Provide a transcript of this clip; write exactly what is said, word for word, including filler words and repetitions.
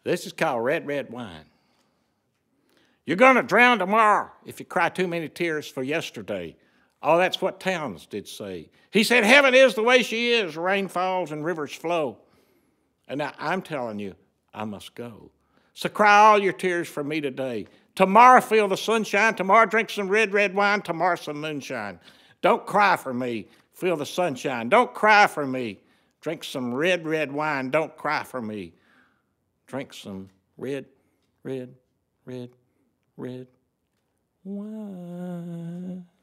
This is called red, red wine. You're going to drown tomorrow if you cry too many tears for yesterday. Oh, that's what Towns did say. He said, heaven is the way she is. Rain falls and rivers flow. And now I'm telling you, I must go. So cry all your tears for me today. Tomorrow feel the sunshine. Tomorrow drink some red, red wine. Tomorrow some moonshine. Don't cry for me. Feel the sunshine. Don't cry for me. Drink some red, red wine. Don't cry for me. Drink some red, red, red, red wine.